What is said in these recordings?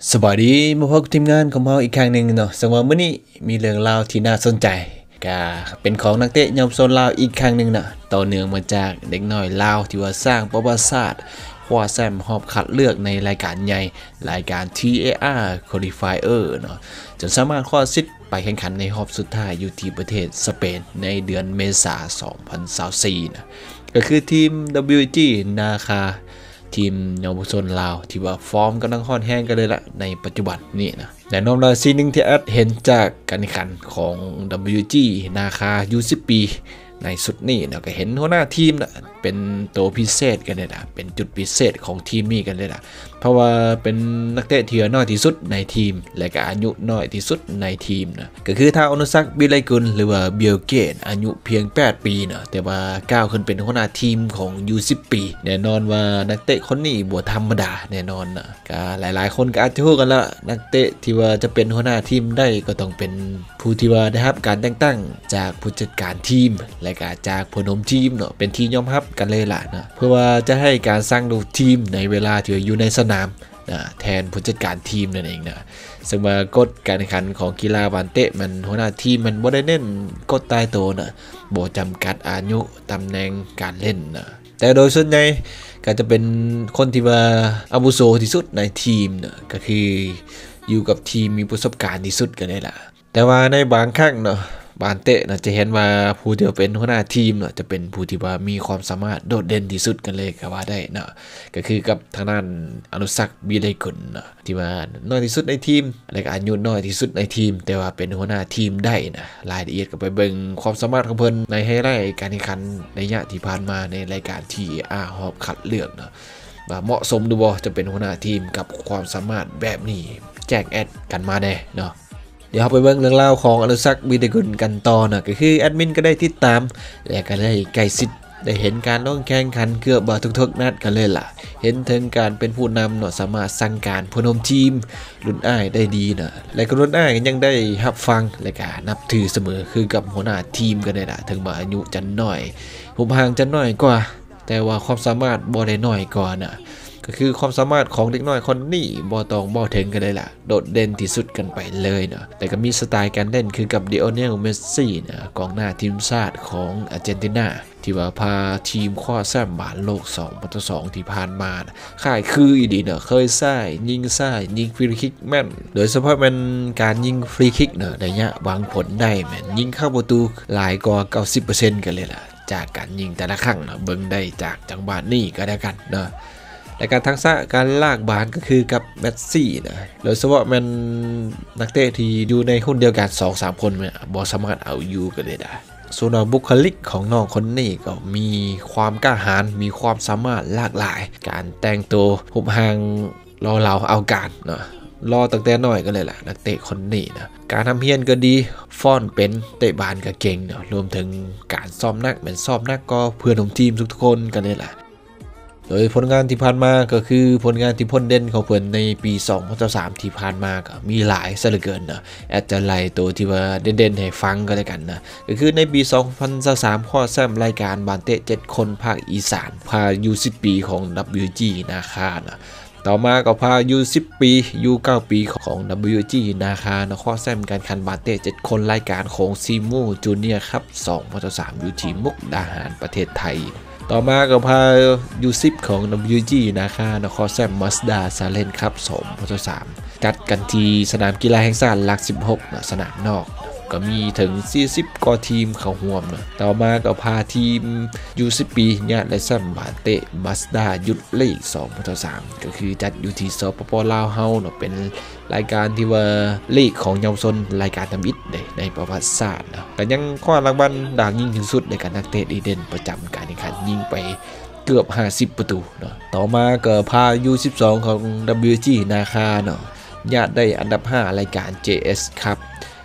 สวัสดีมาพบกับทีมงานของเราอีกครั้งหนึ่งเนาะสังว่ามื้อนี้มีเรื่องราวที่น่าสนใจก็เป็นของนักเตะเยาวชนลาวอีกครั้งหนึ่งเนาะต่อเนื่องมาจากเด็กน้อยลาวที่ว่าสร้างประวัติศาสตร์คว้าแชมป์รอบคัดเลือกในรายการใหญ่รายการ TAR Qualifier เนาะจนสามารถคว้าสิทธิ์ไปแข่งขันในรอบสุดท้ายอยู่ที่ประเทศสเปนในเดือนเมษายน2024นะก็คือทีม WG นาคาทีมเยาวชนลาวที่ว่าฟอร์มกำลังค่อนแห้งกันเลยละในปัจจุบันนี่นะแต่นอกจากสิ่งหนึ่งที่แอดเห็นจากการแข่งขันของ WG นาคาU10 ปีในสุดนี้เราก็เห็นหัวหน้าทีมนะเป็นตัวพิเศษกันเลยนะเป็นจุดพิเศษของทีมนี้กันเลยนะเพราะว่าเป็นนักเตะที่น้อยที่สุดในทีมและก็อายุน้อยที่สุดในทีมนะก็คือท้าวอนุสักบิไลกุลหรือว่าเบียลเกตอายุเพียง8ปีนะแต่ว่าก้าวขึ้นเป็นหัวหน้าทีมของ U10 ปีแน่นอนว่านักเตะคนนี้บ่ธรรมดาแน่นอนนะก็หลายๆคนก็อาจจะรู้กันละนักเตะที่ว่าจะเป็นหัวหน้าทีมได้ก็ต้องเป็นผู้ที่ว่าได้รับการแต่งตั้งจากผู้จัดการทีมและก็จากผู้นำทีมเนาะเป็นที่ยอมรับกันเลยล่ะนะเพื่อว่าจะให้การสร้างดูทีมในเวลาที่อยู่ในสนามนะแทนผู้จัดการทีมนั่นเองนะซึ่งว่ากฎการแข่งขันของกีฬาบาสเตะมันหัวหน้าทีมมันบ่ได้เน้นกฎตายตัวนะบ่จำกัดอายุตำแหน่งการเล่นนะแต่โดยส่วนใหญ่ก็จะเป็นคนที่ว่าอาวุโสที่สุดในทีมนะก็คืออยู่กับทีมมีประสบการณ์ที่สุดกันเลยล่ะแต่ว่าในบางครั้งเนาะบานเตะนะจะเห็นว่าผู้ที่เป็นหัวหน้าทีมเนาะจะเป็นผู้ที่ว่ามีความสามารถโดดเด่นที่สุดกันเลยก็ว่าได้เนาะก็คือกับทางด้านอนุสักบิไลกุลเนาะที่ว่าน้อยที่สุดในทีมและก็อายุน้อยที่สุดในทีมแต่ว่าเป็นหัวหน้าทีมได้นะรายละเอียดก็ไปเบิ่งความสามารถของเพิ่นในไฮไลท์การแข่งขันในระยะที่ผ่านมาในรายการที่รอบคัดเลือกเนาะว่าเหมาะสมหรือบ่จะเป็นหัวหน้าทีมกับความสามารถแบบนี้แจ้งแอดกันมาแน่เนาะเดี๋ยวเราไปเบิ่งเรื่องราวของอนุสักบิไลกุลกันต่อนะก็คือแอดมินก็ได้ติดตามและก็ได้ใกล้ชิดได้เห็นการลงแข่งขันเกือบทุกนัดกันเลยล่ะเห็นถึงการเป็นผู้นำเนาะสามารถสั่งการผู้นำทีมรุ่นอ้ายได้ดีนะและก็รุ่นอ้ายยังได้รับฟังและก็นับถือเสมอคือกับหัวหน้าทีมกันเลยล่ะถึงว่าอายุจะน้อยผมห่างจะน้อยกว่าแต่ว่าความสามารถบ่ได้น้อยกว่านะก็คือความสามารถของเด็กน้อยคนนี้บ่ถึงกันเลยล่ะโดดเด่นที่สุดกันไปเลยเนาะแต่ก็มีสไตล์การเล่นคือกับลิโอเนลเมสซี่นะกองหน้าทีมชาติของอาร์เจนตินาที่ว่าพาทีมคว้าแชมป์บอลโลก2022ที่ผ่านมานะค่ายคืออีดีเนาะเคยยิงฟรีคิกแม่นโดยเฉพาะมันการยิงฟรีคิกเนาะระยะวางผลได้แม่นยิงเข้าประตูหลายกว่า 90% กันเลยล่ะจากการยิงแต่ละครั้งเนาะเบิ่งได้จากจังหวะนี้ก็ได้กันเนาะและการทักษะการลากบาลก็คือกับแมสซี่นะโดยเฉพาะมันนักเตะที่อยู่ในคนเดียวกัน 2-3 คนเนี่ยบ่สามารถเอาอยู่กันเลยได้ส่วนบุคลิกของน้องคนนี้ก็มีความกล้าหาญมีความสามารถหลากหลายการแต่งตัวหุบหางรอเราเอาการเนาะรอตั้งแต่น้อยกันเลยแหละนักเตะคนนี้นะการทำเพียนก็ดีฟ้อนเป็นเตะบาลก็เก่งเนาะรวมถึงการซ้อมนักเหมือนซ้อมนักก็เพื่อนของทีมทุกคนกันเลยแหละโดยผลงานที่ผ่านมาก็คือผลงานที่พ้นเด่นของเพิ่นในปี2023ที่ผ่านมาก็มีหลายซะเหลือเกินนะแอดจะไล่ตัวที่ว่าเด่นๆให้ฟังก็แล้วกันนะก็คือในปี2023คว้าแชมป์รายการบาสเตะ7คนภาคอีสานพา U10 ปีของ WG นาคานะต่อมาก็พา U10 ปี U9 ปีของ WG นาคานะคว้าแชมป์การแข่งขันบาสเตะ7คนรายการของซีมูจูเนียร์ครับ2023อยู่ที่มุกดาหารประเทศไทยต่อมาก็พา U10 ของ WG นาคานครแซมมาสดาซาเลนครับ2023จัดกันที่สนามกีฬาแห่งชาติหลัก16นะสนามนอกก็มีถึง40กว่าทีมเข้าร่วมนะต่อมาก็พาทีม U10 ปีญาติและซัมบาเตะมาสดายุทธลีก2023ก็คือจัดอยู่ที่สปป.ลาวเฮาเนาะเป็นรายการที่ว่าลีกของเยาวชนรายการทำอิฐในประวัติศาสตร์นะก็ยังคว้ารางวัลด่างยิงถึงสุดในการนักเตะดีเด่นประจำการแข่งขันยิงไปเกือบ50ประตูเนาะต่อมาก็พา U12 ของ WG นาคาเนาะญาติได้อันดับ5รายการ JS ครับ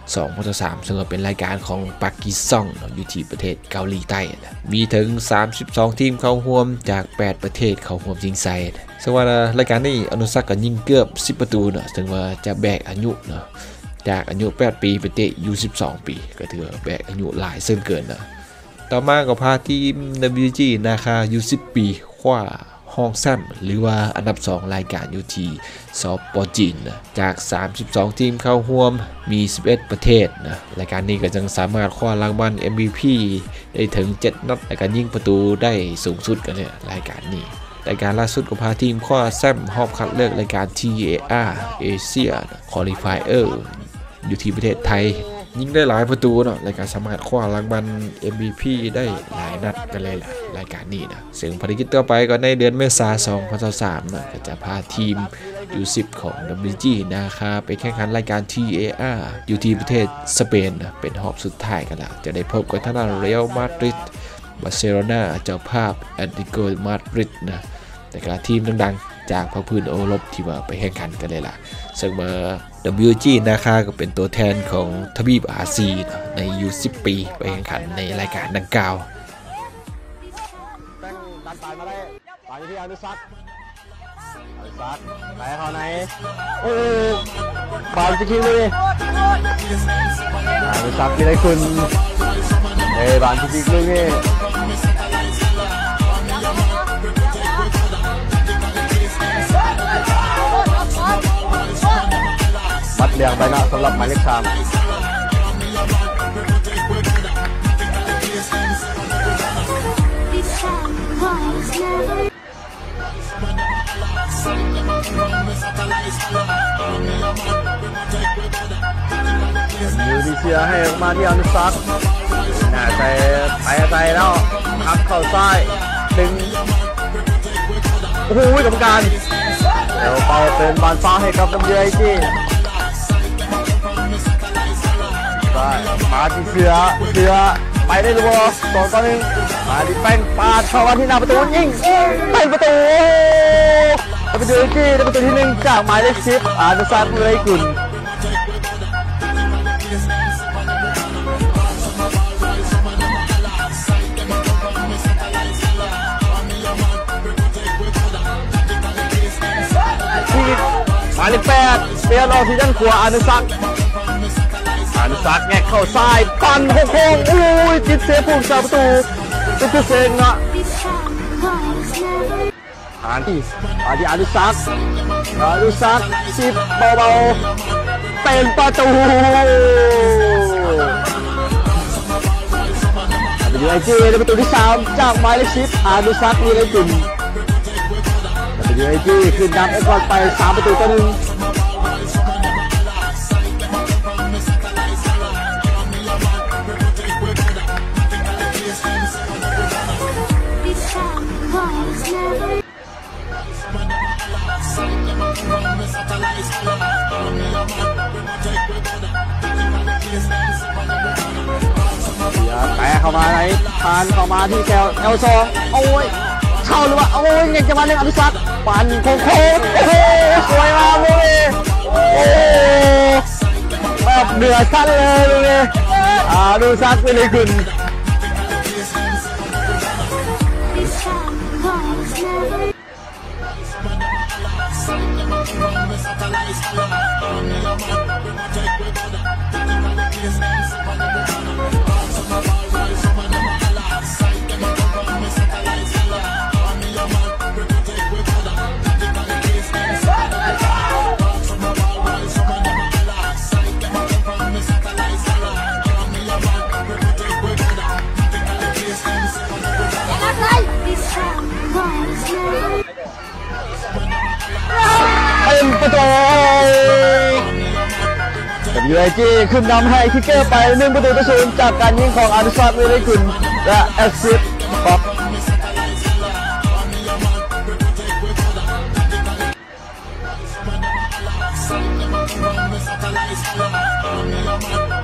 2023ซึ่งเป็นรายการของปากีสถานอยู่ที่ประเทศเกาหลีใต้มีถึง32ทีมเข้าร่วมจาก8ประเทศเข้าร่วมชิงชัยซึ่งว่ารายการนี้อนุสักก็ยิงเกือบ10ประตูเนาะซึ่งว่าจะแบกอายุเนาะจากอายุ8ปีไปเตะอยู่12ปีก็ถือว่าแบกอายุหลายซึ่งเกินนะต่อมาก็พาทีม WG นาคา U10 ปีคว้าห้องแซมหรือว่าอันดับ2รายการอยู่ที่สปจีนนะจาก32ทีมเข้าร่วมมี11ประเทศนะรายการนี้ก็จึงสามารถคว้ารางวัล MVP ได้ถึง7นัดในการยิงประตูได้สูงสุดกันเลยรายการนี้รายการล่าสุดก็พาทีมคว้าแซมรอบคัดเลือกรายการ TAR Asia Qualifier อยู่ที่ประเทศไทยยิงได้หลายประตูเนาะรายการสามารถคว้ารางวัล MVP ได้หลายนัดกันเลยแหละรายการนี้นะซึ่งภารกิจต่อไปก็ในเดือนเมษายน 2023นะก็จะพาทีม U10 ของ WG นะครับไปแข่งขันรายการ TAR อยู่ที่ประเทศสเปนนะเป็นรอบสุดท้ายกันแล้วจะได้พบกับทางด้านเรอัลมาดริดบาร์เซโลนาเจ้าภาพแอตเลติโกมาดริดนะแต่ก็ทีมดังๆจากพระพื้นโอรบที่ว่าไปแข่งขันกันเลยล่ะซึ่งมา WG นะครับก็เป็นตัวแทนของทวีปอาเซียนใน U10 ปีไปแข่งขันในรายการดังกล่าวดันตายมาได้ตายที่อนุสักไปเขาไหนโอ้บอลจะคิวเลยอนุสักมีอะไรคุณบอลจะคิวเลยมัดเรียงใบหน้าสำหรับหมายเลข3ยูดิเซียให้ออกมาที่อนุสักไปแล้วพักเข้าซ้ายดึงโอ้โหกรรมการเดี๋ยวเป่าเป็นบอลฟ้าให้กับน้ำเยือยที่มาที่เสือไปได้หรือเปล่า2-1มาที่แป้งปาดเข้ามาที่หน้าประตูยิงเป็นประตูประตูที่ประตูที่1จากหมายเลข10อนุสักเลื้อยกุลหมายเลข8เปลี่ยนออกที่ด้านขวาอนุสักแงกเข้าซ้ายปั่นโค้งอุ้ยจิตเสียผู้สาประตูเป็นเซงนะที่อนุสัก10เบาๆเป็นประตูเป็นยูไอจีในประตูที่3จากหมายเลข10อนุสักมีอะไรจุ่มเป็นยูไอจีขึ้นนำก่อนไป3-1แปะเข้ามาไหนทานเข้ามาที่แกว2โอ้ยเข้าหรือว่าโอ้ยยังจะมาเล่นอภิษัทปั่นโค้งโอ้โหสวยมากเลยโอ้แบบเหนือชั้นเลยเลยดูซักไปเลยคุณประตูยูไอจีขึ้นนำให้คิกเกอร์ไป1-0จากการยิงของอนุสักเวเลกุลและแอสซิสต์ป๊อป